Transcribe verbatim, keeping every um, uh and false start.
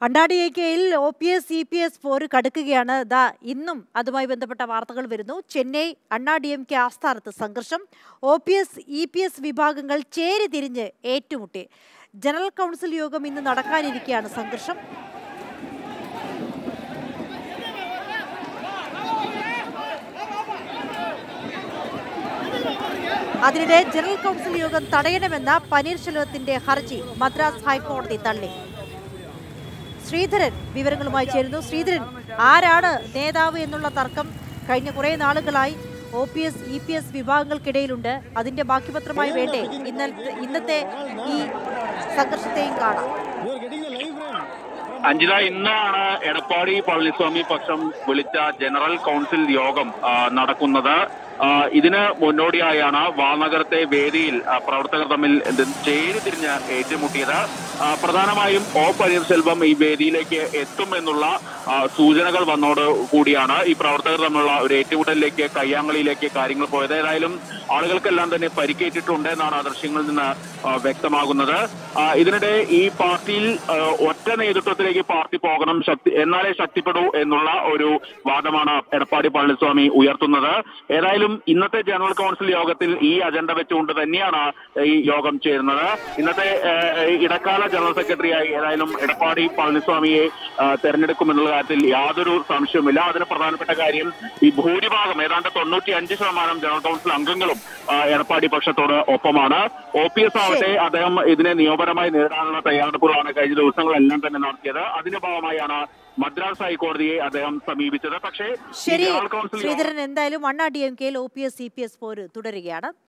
അണ്ണാഡിഎയിൽ O P S C P S പോര് കടുക്കുകയാണ്. ദാ ഇന്നും അതുമായി ബന്ധപ്പെട്ട വാർത്തകൾ വരുന്നു. ചെന്നൈ അണ്ണാ ഡി എം കെ ആസ്ഥാനത്ത് സംഘർഷം. O P S E P S വിഭാഗങ്ങൾ ചേരി തിരിഞ്ഞ് ഏറ്റുമുട്ടി. ജനറൽ കൗൺസിൽ യോഗം ഇന്ന് നടക്കാനിരിക്കെയാണ് സംഘർഷം. അതിനിടെ ജനറൽ കൗൺസിൽ യോഗം തടയണമെന്ന പനീർശെൽവത്തിന്റെ ഹർജി മദ്രാസ് ഹൈക്കോടതി തള്ളി. ശ്രീധരൻ വിവരങ്ങളുമായി ചേരുന്നു. ശ്രീധരൻ, ആരാണ് നേതാവ് എന്നുള്ള തർക്കം കഴിഞ്ഞ കുറെ നാളുകളായി O P S E P S വിഭാഗങ്ങൾക്കിടയിലുണ്ട്. അതിന്റെ ബാക്കിപത്രമായി വേണ്ടേ ഇന്നത്തെ ഇന്നത്തെ ഈ സംഘർഷത്തെയും കാണാം. അഞ്ജിത, ഇന്നാണ് എടപ്പാടി പളനിസ്വാമി പക്ഷം വിളിച്ച ജനറൽ കൗൺസിൽ യോഗം നടക്കുന്നത്. ഇതിന് മുന്നോടിയായാണ് വാനഗരത്തെ വേദിയിൽ പ്രവർത്തകർ തമ്മിൽ ചേരിതിരിഞ്ഞ് ഏറ്റുമുട്ടിയത്. പ്രധാനമായും ഒ പനീർശെൽവം ഈ വേദിയിലേക്ക് എത്തുമെന്നുള്ള സൂചനകൾ വന്നോട് കൂടിയാണ് ഈ പ്രവർത്തകർ തമ്മിലുള്ള ഒരു ഏറ്റുമുട്ടലിലേക്ക്, കയ്യാങ്കളിയിലേക്ക് കാര്യങ്ങൾ പോയത്. ഏതായാലും ആളുകൾക്കെല്ലാം തന്നെ പരിക്കേറ്റിട്ടുണ്ട് എന്നാണ് ദൃശ്യങ്ങളിൽ നിന്ന് വ്യക്തമാകുന്നത്. ഇതിനിടെ ഈ പാർട്ടിയിൽ ഒറ്റ നേതൃത്വത്തിലേക്ക് പാർട്ടി പോകണം, ശക്തി എന്നാലേ ശക്തിപ്പെടൂ എന്നുള്ള ഒരു വാദമാണ് എടപ്പാടി പളനിസ്വാമി ഉയർത്തുന്നത്. ഏതായാലും ഇന്നത്തെ ജനറൽ കൗൺസിൽ യോഗത്തിൽ ഈ അജണ്ട വെച്ചുകൊണ്ട് തന്നെയാണ് ഈ യോഗം ചേരുന്നത്. ഇന്നത്തെ ഇടക്കാല ജനറൽ സെക്രട്ടറിയായി ഏതായാലും എടപ്പാടി പളനിസ്വാമിയെ തെരഞ്ഞെടുക്കുമെന്നുള്ള കാര്യത്തിൽ യാതൊരു സംശയവുമില്ല. അതിന് പ്രധാനപ്പെട്ട കാര്യം ഈ ഭൂരിഭാഗം ഏതാണ്ട് തൊണ്ണൂറ്റി അഞ്ച് ശതമാനം ജനറൽ കൗൺസിൽ അംഗങ്ങളും എടപ്പാടി പക്ഷത്തോട് ഒപ്പമാണ്. ഒ പി എസ് ആവട്ടെ, അദ്ദേഹം ഇതിനെ നിയമപരമായി നേരിടാനുള്ള തയ്യാറെടുപ്പുകളാണ് കഴിഞ്ഞ ദിവസങ്ങളെല്ലാം തന്നെ നടത്തിയത്. അതിന്റെ ഭാഗമായാണ് മദ്രാസ് ഹൈക്കോടതിയെ അദ്ദേഹം സമീപിച്ചത്. പക്ഷേ ശ്രീധരൻ, എന്തായാലും അണ്ണാ ഡി എം കെയിൽ O P S C P S പോര് തുടരുകയാണ്.